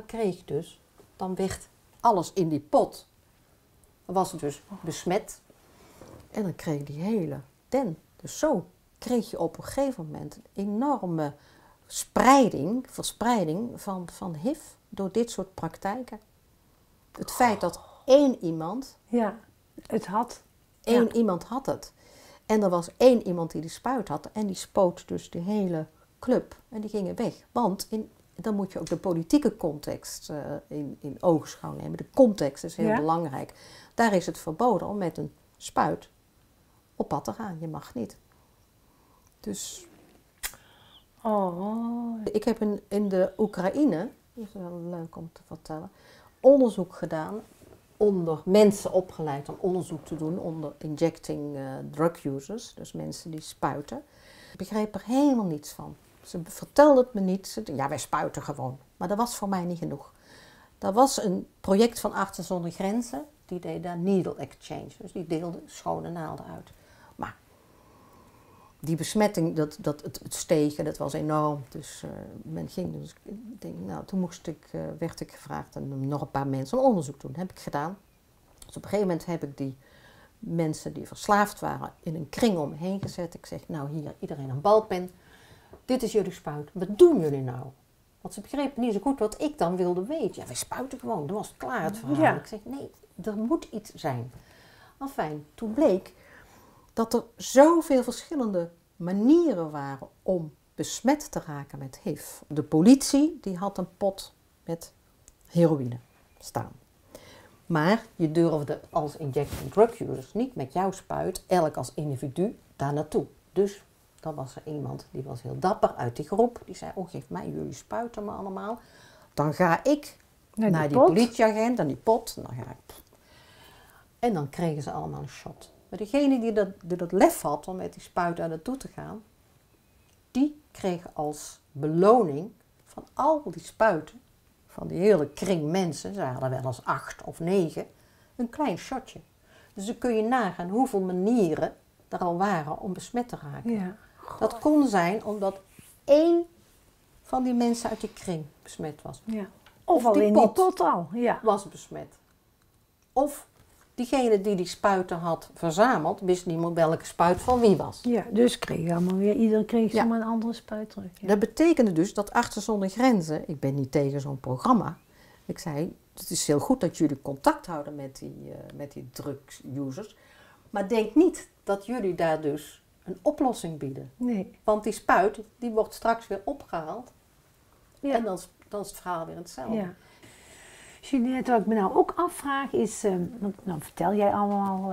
dan werd alles in die pot, was dus besmet. En dan kreeg die hele den. Dus zo kreeg je op een gegeven moment een enorme verspreiding van HIV door dit soort praktijken. Het feit dat 1 iemand, Ja, het had. iemand had het. En er was 1 iemand die spuit had en die spoot dus de hele club en die gingen weg. Want dan moet je ook de politieke context in ogenschouw nemen. De context is heel belangrijk. Daar is het verboden om met een spuit op pad te gaan. Je mag niet. Dus Oh. ik heb in de Oekraïne, dat is wel leuk om te vertellen, onderzoek gedaan onder mensen opgeleid om onderzoek te doen onder injecting drug users, dus mensen die spuiten. Ik begreep er helemaal niets van. Ze vertelden het me niet. Ja, wij spuiten gewoon. Maar dat was voor mij niet genoeg. Dat was een project van Artsen zonder Grenzen. Die deed daar needle exchange. Dus die deelden schone naalden uit. Maar die besmetting, het stegen, dat was enorm. Dus men ging. Dus ik denk, nou, toen werd ik gevraagd om nog een paar mensen een onderzoek te doen. Dat heb ik gedaan. Dus op een gegeven moment heb ik die mensen die verslaafd waren in een kring om me heen gezet. Ik zeg, nou hier, iedereen een balpen. Dit is jullie spuit. Wat doen jullie nou? Want ze begrepen niet zo goed wat ik dan wilde weten. Ja, wij spuiten gewoon. Dan was het klaar het verhaal. Ja. Ik zeg, nee, er moet iets zijn. Enfin, toen bleek dat er zoveel verschillende manieren waren om besmet te raken met HIV. De politie die had een pot met heroïne staan. Maar je durfde als injecting drug users niet met jouw spuit, elk als individu, daar naartoe. Dus dan was er iemand die was heel dapper uit die groep. Die zei, oh geef mij jullie spuiten maar allemaal. Dan ga ik naar die politieagent, aan die pot. Dan ga ik. En dan kregen ze allemaal een shot. Maar degene die dat lef had om met die spuit daar naartoe te gaan, die kreeg als beloning van al die spuiten, van die hele kring mensen, ze waren er wel eens 8 of 9, een klein shotje. Dus dan kun je nagaan hoeveel manieren er al waren om besmet te raken. Ja. Dat kon zijn omdat 1 van die mensen uit die kring besmet was. Ja. Of Of die alleen die pot. pot al. Ja. Was besmet. Of diegene die spuiten had verzameld, wist niet meer welke spuit van wie was. Ja, dus ieder kreeg Ja. zomaar een andere spuit terug. Ja. Dat betekende dus dat Artsen zonder Grenzen, ik ben niet tegen zo'n programma, ik zei, het is heel goed dat jullie contact houden met die drugs-users, maar denk niet dat jullie daar dus een oplossing bieden. Nee. Want die spuit, die wordt straks weer opgehaald Ja. en dan is het verhaal weer hetzelfde. Ja. Juliette, wat ik me nou ook afvraag is, want nou vertel jij allemaal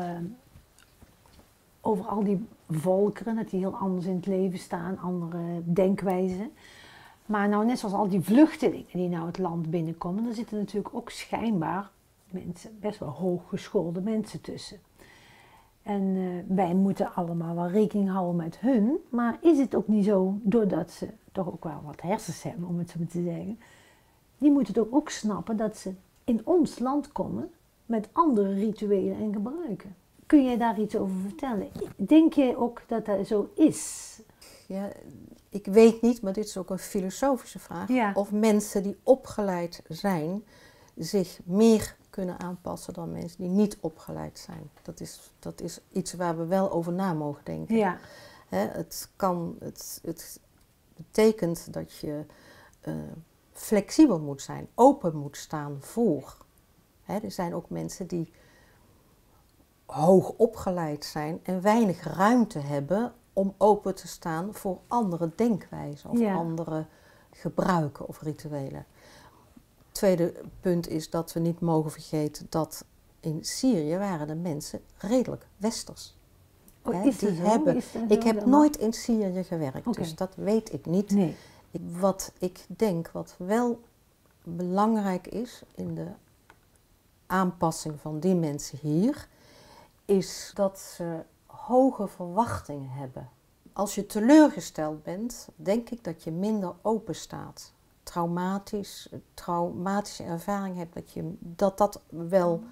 over al die volkeren, dat die heel anders in het leven staan, andere denkwijzen. Maar nou net zoals al die vluchtelingen die nou het land binnenkomen, dan zitten natuurlijk ook schijnbaar mensen, best wel hooggeschoolde mensen tussen. En wij moeten allemaal wel rekening houden met hun. Maar is het ook niet zo, doordat ze toch ook wel wat hersens hebben, om het zo maar te zeggen. Die moeten toch ook snappen dat ze in ons land komen met andere rituelen en gebruiken. Kun jij daar iets over vertellen? Denk jij ook dat dat zo is? Ja, ik weet niet, maar dit is ook een filosofische vraag. Ja. Of mensen die opgeleid zijn zich meer kunnen aanpassen dan mensen die niet opgeleid zijn. Dat is iets waar we wel over na mogen denken. Ja. Het betekent dat je flexibel moet zijn, open moet staan voor. Er zijn ook mensen die hoog opgeleid zijn en weinig ruimte hebben om open te staan voor andere denkwijzen of andere gebruiken of rituelen. Het tweede punt is dat we niet mogen vergeten dat in Syrië waren de mensen redelijk westers. Ik heb nooit in Syrië gewerkt, dus dat weet ik niet. Nee. Wat ik denk, wat wel belangrijk is in de aanpassing van die mensen hier, is dat ze hoge verwachtingen hebben. Als je teleurgesteld bent, denk ik dat je minder open staat. Traumatische ervaring hebt, dat wel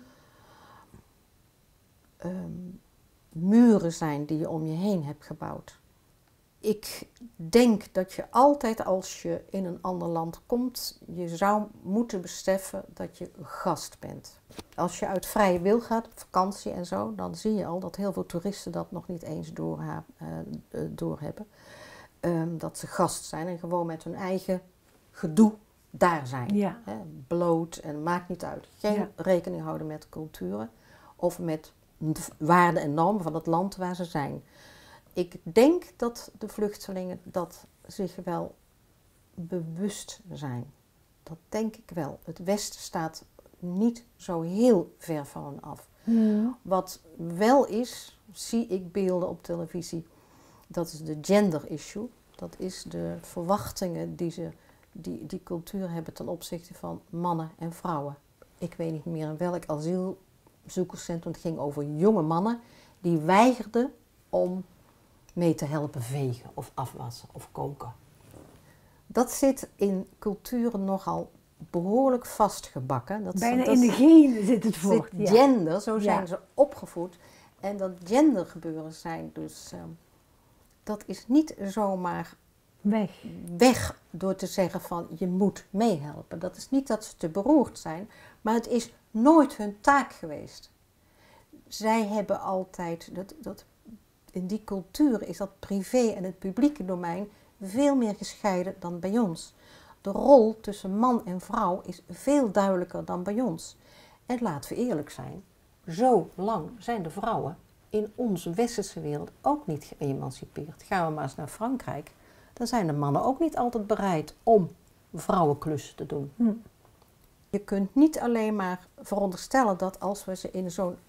muren zijn die je om je heen hebt gebouwd. Ik denk dat je altijd, als je in een ander land komt, je zou moeten beseffen dat je gast bent. Als je uit vrije wil gaat, op vakantie en zo, dan zie je al dat heel veel toeristen dat nog niet eens doorhebben. Dat ze gast zijn en gewoon met hun eigen gedoe daar zijn. Ja. Bloot en maakt niet uit. Geen rekening houden met culturen of met waarden en normen van het land waar ze zijn. Ik denk dat de vluchtelingen dat zich wel bewust zijn. Dat denk ik wel. Het Westen staat niet zo heel ver van hen af. Ja. Wat wel is, zie ik beelden op televisie, dat is de gender issue. Dat is de verwachtingen die cultuur hebben ten opzichte van mannen en vrouwen. Ik weet niet meer in welk asielzoekerscentrum. Het ging over jonge mannen die weigerden om mee te helpen vegen of afwassen of koken. Dat zit in culturen nogal behoorlijk vastgebakken. Bijna in de genen zit het voort. Gender, zo zijn ze opgevoed. En dat gendergebeuren zijn dus, dat is niet zomaar weg door te zeggen van je moet meehelpen. Dat is niet dat ze te beroerd zijn, maar het is nooit hun taak geweest. Zij hebben altijd, in die cultuur is dat privé en het publieke domein veel meer gescheiden dan bij ons. De rol tussen man en vrouw is veel duidelijker dan bij ons. En laten we eerlijk zijn, zo lang zijn de vrouwen in onze westerse wereld ook niet geëmancipeerd. Gaan we maar eens naar Frankrijk, dan zijn de mannen ook niet altijd bereid om vrouwenklussen te doen. Je kunt niet alleen maar veronderstellen dat als we ze in zo'n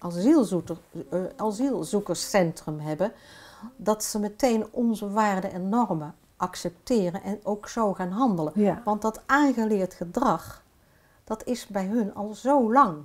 asielzoekerscentrum hebben, dat ze meteen onze waarden en normen accepteren en ook zo gaan handelen. Ja. Want dat aangeleerd gedrag, dat is bij hun al zo lang.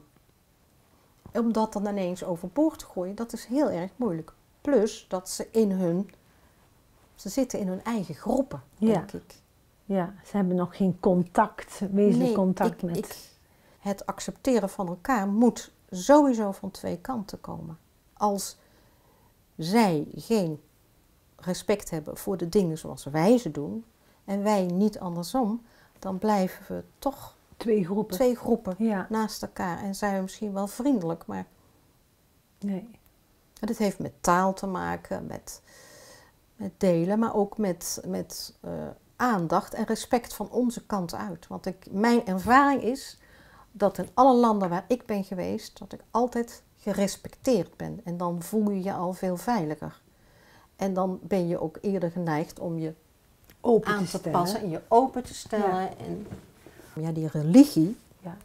Om dat dan ineens overboord te gooien, dat is heel erg moeilijk. Plus dat ze zitten in hun eigen groepen, denk ik. Ja, ze hebben nog geen wezenlijk contact met... Het accepteren van elkaar moet sowieso van twee kanten komen. Als zij geen respect hebben voor de dingen zoals wij ze doen, en wij niet andersom, dan blijven we toch twee groepen naast elkaar. En zijn we misschien wel vriendelijk, maar nee. Dat heeft met taal te maken, met delen, maar ook met aandacht en respect van onze kant uit. Want mijn ervaring is dat in alle landen waar ik ben geweest, dat ik altijd gerespecteerd ben. En dan voel je je al veel veiliger. En dan ben je ook eerder geneigd om je open aan te passen en je open te stellen. Ja. En die religie,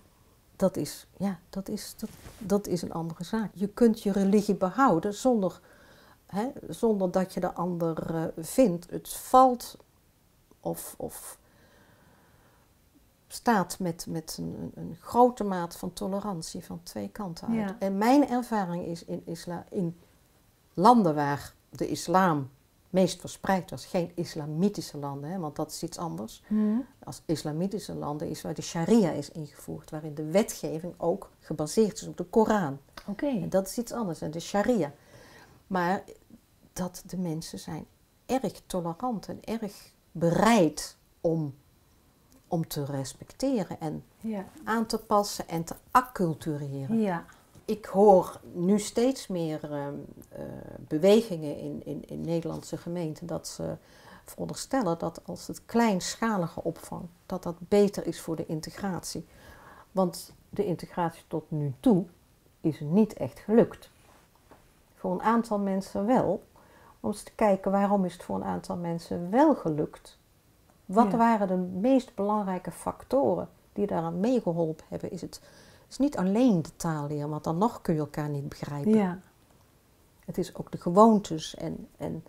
dat is een andere zaak. Je kunt je religie behouden zonder dat je de ander vindt. Het valt of staat met een grote maat van tolerantie van twee kanten uit. Ja. En mijn ervaring is in landen waar de islam meest verspreid was, geen islamitische landen, hè, want dat is iets anders. Als islamitische landen is waar de sharia is ingevoerd, waarin de wetgeving ook gebaseerd is op de Koran. Oké. En dat is iets anders, en de sharia. Maar dat de mensen zijn erg tolerant en erg bereid om te respecteren en Ja. aan te passen en te accultureren. Ja. Ik hoor nu steeds meer bewegingen in Nederlandse gemeenten dat ze veronderstellen dat als het kleinschalige opvang, dat dat beter is voor de integratie. Want de integratie tot nu toe is niet echt gelukt. Voor een aantal mensen wel. Om eens te kijken waarom is het voor een aantal mensen wel gelukt. Wat waren de meest belangrijke factoren die daaraan meegeholpen hebben? Het is niet alleen de taal leren, want dan nog kun je elkaar niet begrijpen. Ja. Het is ook de gewoontes en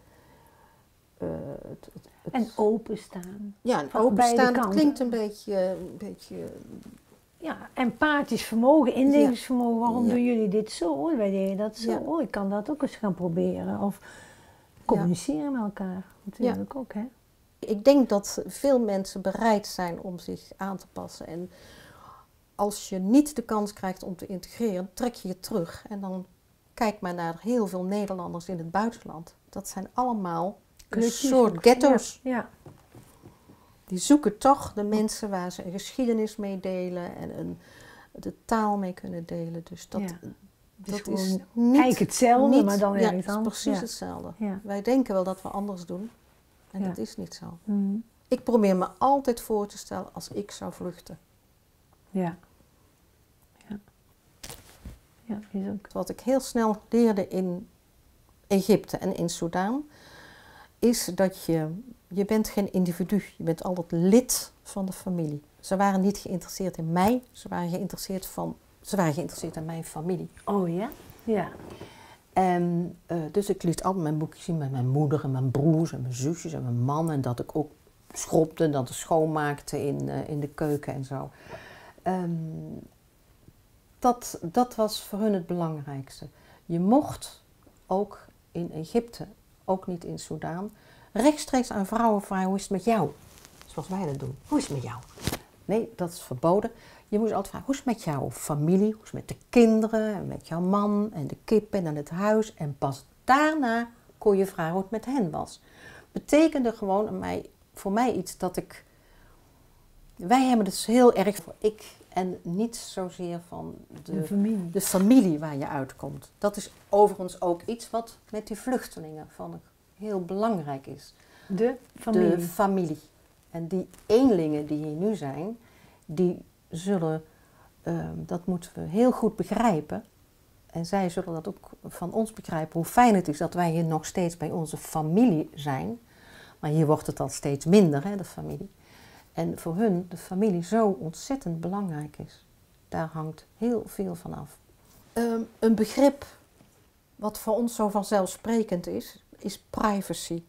En openstaan. ja, en van openstaan, beide dat kanten. klinkt een beetje Ja, empathisch vermogen, inlevingsvermogen. Waarom Ja. doen jullie dit zo? Wij deden dat zo. Ja. Oh, ik kan dat ook eens gaan proberen. Of communiceren met elkaar. Natuurlijk ook, hè? Ik denk dat veel mensen bereid zijn om zich aan te passen. En als je niet de kans krijgt om te integreren, trek je je terug. En dan kijk maar naar heel veel Nederlanders in het buitenland. Dat zijn allemaal een soort ghetto's. Ja. Die zoeken toch de mensen waar ze een geschiedenis mee delen en de taal mee kunnen delen. Dus dat, Ja. dat gewoon is eigenlijk hetzelfde, niet- maar dan ja, ergens het is anders. precies Ja. hetzelfde. Ja. Wij denken wel dat we anders doen. En Ja. dat is niet zo. Mhm. Ik probeer me altijd voor te stellen als ik zou vluchten. Ja. Ja. Ja, is ook. Wat ik heel snel leerde in Egypte en in Soudaan, is dat je bent geen individu. Je bent altijd lid van de familie. Ze waren niet geïnteresseerd in mij, ze waren geïnteresseerd in mijn familie. Oh ja? Ja. En dus ik liet altijd mijn boekjes zien met mijn moeder en mijn broers en mijn zusjes en mijn man. En dat ik ook schrobde, dat ik schoonmaakte in de keuken en zo. Dat was voor hun het belangrijkste. Je mocht ook in Egypte, ook niet in Soudaan, rechtstreeks aan vrouwen vragen: hoe is het met jou? Zoals wij dat doen. Hoe is het met jou? Nee, dat is verboden. Je moest altijd vragen: hoe is het met jouw familie? Hoe is het met de kinderen? En met jouw man en de kippen en het huis? En pas daarna kon je vragen hoe het met hen was. Betekende gewoon voor mij iets dat ik... Wij hebben het heel erg voor ik en niet zozeer van de familie waar je uitkomt. Dat is overigens ook iets wat met die vluchtelingen heel belangrijk is. De familie. De familie. En die eenlingen die hier nu zijn, die zullen, dat moeten we heel goed begrijpen. En zij zullen dat ook van ons begrijpen, hoe fijn het is dat wij hier nog steeds bij onze familie zijn. Maar hier wordt het al steeds minder, hè, de familie. En voor hun de familie zo ontzettend belangrijk is. Daar hangt heel veel van af. Een begrip wat voor ons zo vanzelfsprekend is privacy.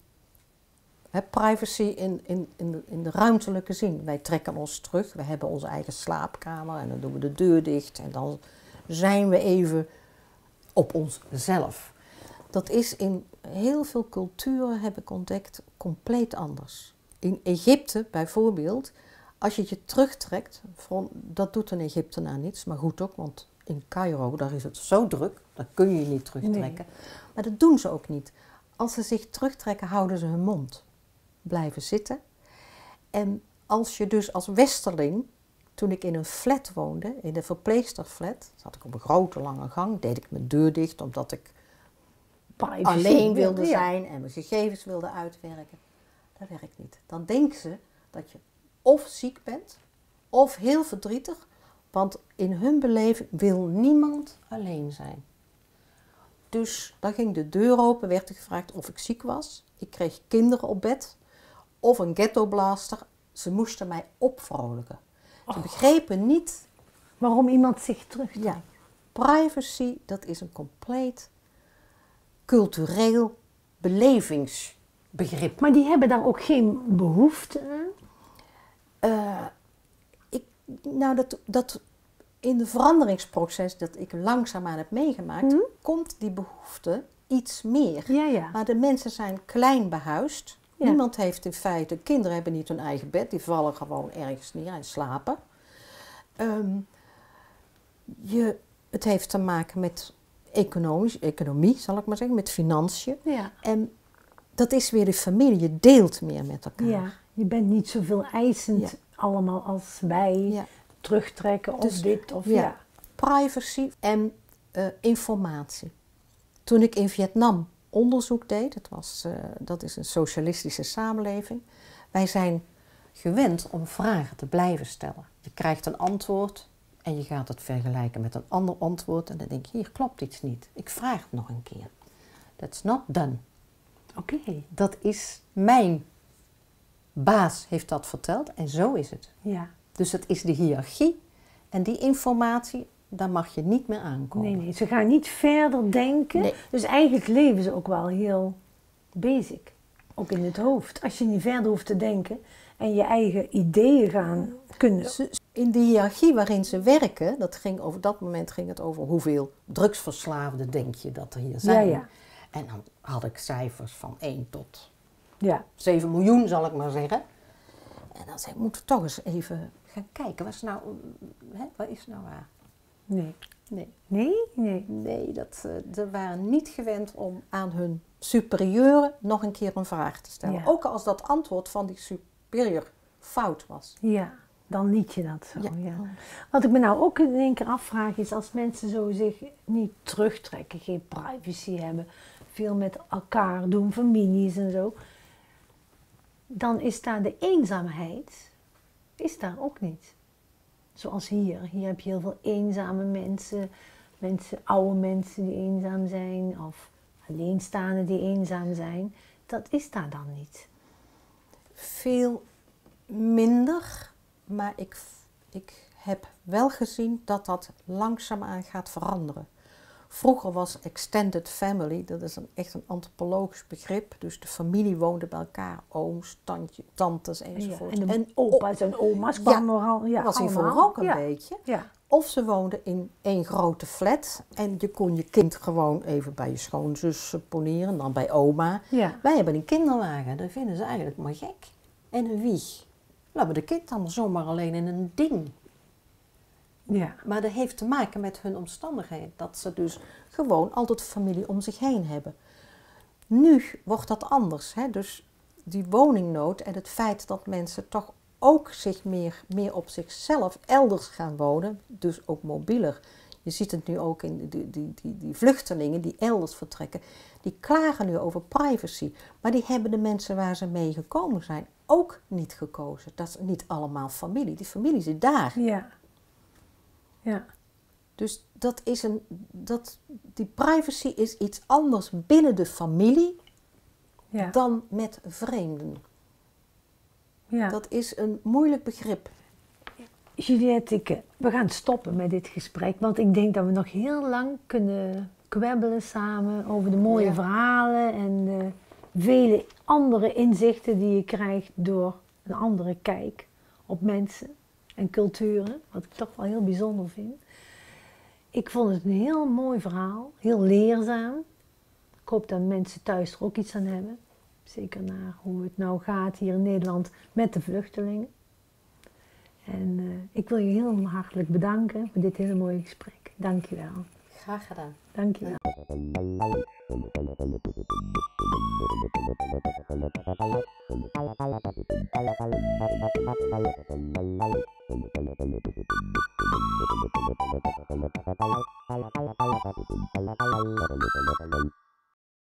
Privacy in de ruimtelijke zin. Wij trekken ons terug, we hebben onze eigen slaapkamer en dan doen we de deur dicht en dan zijn we even op onszelf. Dat is in heel veel culturen, heb ik ontdekt, compleet anders. In Egypte bijvoorbeeld, als je je terugtrekt, dat doet een Egyptenaar niets, maar goed ook, want in Cairo, daar is het zo druk, daar kun je je niet terugtrekken. Nee. Maar dat doen ze ook niet. Als ze zich terugtrekken, houden ze hun mond. Blijven zitten. En als je dus als westerling, toen ik in een flat woonde, in de verpleegsterflat, zat ik op een grote lange gang, deed ik mijn deur dicht omdat ik alleen wilde zijn en mijn gegevens wilde uitwerken. Dat werkt niet. Dan denken ze dat je of ziek bent, of heel verdrietig, want in hun beleving wil niemand alleen zijn. Dus dan ging de deur open, werd er gevraagd of ik ziek was. Ik kreeg kinderen op bed of een ghettoblaster. Ze moesten mij opvrolijken. Ze begrepen niet waarom iemand zich terugtrekt. Ja, privacy, dat is een compleet cultureel belevingsbegrip. Maar die hebben daar ook geen behoefte aan? Nou, dat in het veranderingsproces dat ik langzaamaan heb meegemaakt, komt die behoefte iets meer. Ja, ja. Maar de mensen zijn klein behuisd. Ja. Niemand heeft in feite, kinderen hebben niet hun eigen bed, die vallen gewoon ergens neer en slapen. Het heeft te maken met economie, zal ik maar zeggen, met financiën. Ja. En dat is weer de familie, je deelt meer met elkaar. Ja, je bent niet zoveel eisend allemaal als wij. Ja. Terugtrekken Dus, of dit of ja. Privacy en informatie. Toen ik in Vietnam onderzoek deed, dat is een socialistische samenleving. Wij zijn gewend om vragen te blijven stellen. Je krijgt een antwoord en je gaat het vergelijken met een ander antwoord. En dan denk je, hier klopt iets niet. Ik vraag het nog een keer. That's not done. Oké. Dat is mijn baas heeft dat verteld en zo is het. Ja. Dus het is de hiërarchie en die informatie, daar mag je niet meer aankomen. Nee, ze gaan niet verder denken. Nee. Dus eigenlijk leven ze ook wel heel basic. Ook in het hoofd. Als je niet verder hoeft te denken en je eigen ideeën gaan kunnen. In de hiërarchie waarin ze werken, op dat moment ging het over hoeveel drugsverslaafden denk je dat er hier zijn. Ja, ja. En dan had ik cijfers van 1 tot Ja. 7 miljoen, zal ik maar zeggen. En dan zei ik, moeten we toch eens even gaan kijken. Wat is nou waar? Nee. Nee. Nee? Nee. Nee, ze waren niet gewend om aan hun superieuren nog een keer een vraag te stellen. Ja. Ook als dat antwoord van die superieur fout was. Ja, dan liet je dat zo. Ja. Ja. Wat ik me nou ook in één keer afvraag is, als mensen zo zich niet terugtrekken, geen privacy hebben, veel met elkaar doen, families en zo, dan is daar de eenzaamheid, is daar ook niet. Zoals hier. Hier heb je heel veel eenzame mensen, oude mensen die eenzaam zijn, of alleenstaanden die eenzaam zijn. Dat is daar dan niet. Veel minder, maar ik heb wel gezien dat dat langzaamaan gaat veranderen. Vroeger was extended family, dat is echt een antropologisch begrip. Dus de familie woonde bij elkaar, ooms, tantes enzovoort. Ja, en opa's en oma's kwamen nogal. Ja, was hier allemaal. vroeger ook een Ja. beetje. Ja. Of ze woonden in één grote flat en je kon je kind gewoon even bij je schoonzus poneren, dan bij oma. Ja. Wij hebben een kinderwagen, dat vinden ze eigenlijk maar gek. En een wieg. Laten we de kind dan zomaar alleen in een ding. Ja. Maar dat heeft te maken met hun omstandigheden. Dat ze dus gewoon altijd familie om zich heen hebben. Nu wordt dat anders. Hè? Dus die woningnood en het feit dat mensen toch ook zich meer op zichzelf elders gaan wonen. Dus ook mobieler. Je ziet het nu ook in die vluchtelingen die elders vertrekken. Die klagen nu over privacy. Maar die hebben de mensen waar ze mee gekomen zijn ook niet gekozen. Dat is niet allemaal familie. Die familie zit daar. Ja. Ja. Dus die privacy is iets anders binnen de familie Ja. dan met vreemden. Ja. Dat is een moeilijk begrip. Juliette, we gaan stoppen met dit gesprek, want ik denk dat we nog heel lang kunnen kwebbelen samen over de mooie verhalen en vele andere inzichten die je krijgt door een andere kijk op mensen en culturen, wat ik toch wel heel bijzonder vind. Ik vond het een heel mooi verhaal, heel leerzaam. Ik hoop dat mensen thuis er ook iets aan hebben. Zeker naar hoe het nou gaat hier in Nederland met de vluchtelingen. En ik wil je heel hartelijk bedanken voor dit hele mooie gesprek. Dank je wel. Graag gedaan. Dank je wel. Ja.